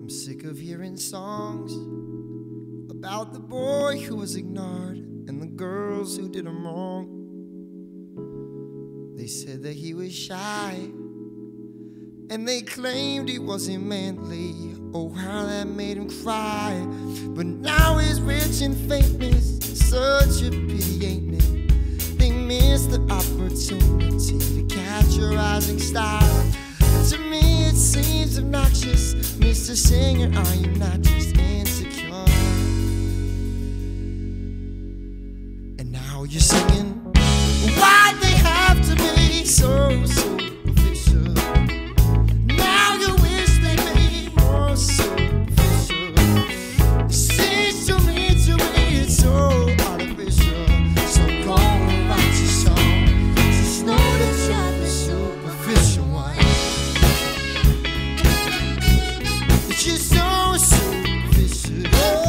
I'm sick of hearing songs about the boy who was ignored and the girls who did him wrong. They said that he was shy, and they claimed he wasn't manly. Oh, how that made him cry. But now he's rich and famous, such a pity, ain't it? They missed the opportunity to catch a rising star. To me it seems obnoxious, Mr. Singer, are you not just insecure? And now you're singing, why'd they have to be so superficial? Now you wish they'd be more superficial. It seems to me it's so artificial. So go and write your song, just know that you're the superficial one. It's just so superficial.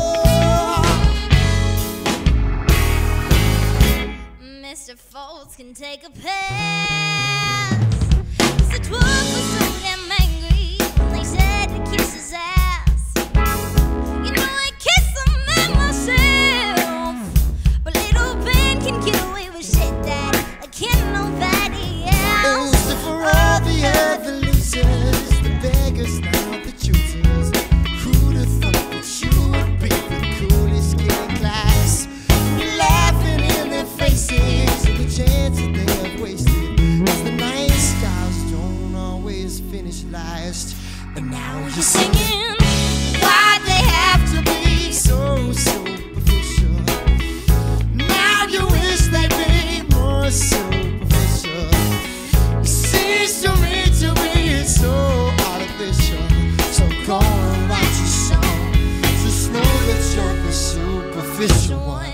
Mr. Folds can take a pass. Mr. Twerk was so damn angry when they said to kiss his ass. You know I kissed the man myself, but little Ben can get away with shit that can't nobody else. And for all the other losers, the beggars, now the choosers, who'd have thought that you would be the coolest kid in class? Laughing in their faces at the chance that they have wasted, 'cause the nice guys don't always finish last. And now you're singing, why'd they have to be so superficial? Now you wish they'd be more superficial. It seems to me it's so artificial. So go and write your song, just know that you're the superficial one.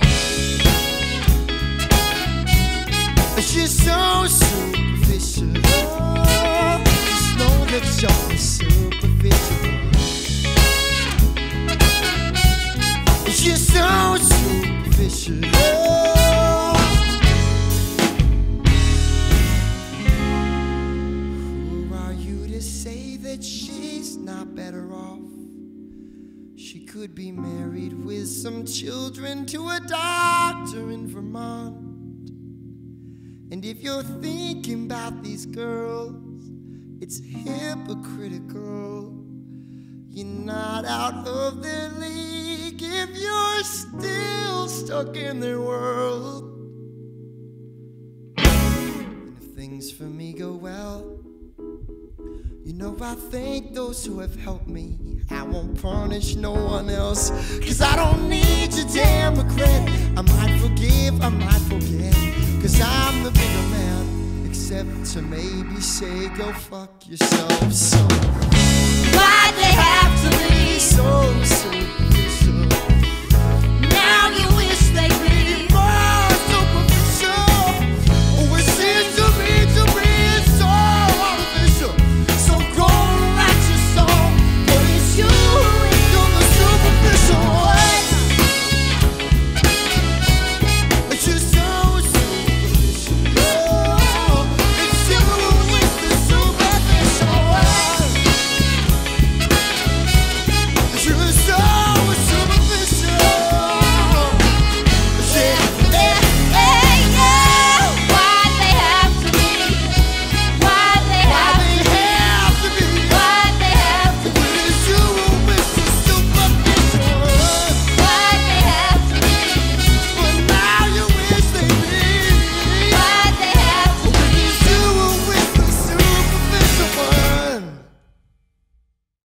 It's just so superficial. Just know that you're the superficial one. It's just so superficial. Who are you to say that she's not better off? She could be married with some children to a doctor in Vermont. And if you're thinking about these girls, it's hypocritical. You're not out of their league if you're still stuck in their world. And if things for me go well, you know I thank those who have helped me. I won't punish no one else, 'cause I don't need your damn regret. I might forgive, I might forget, 'cause I'm the bigger man, except to maybe say go fuck yourself. So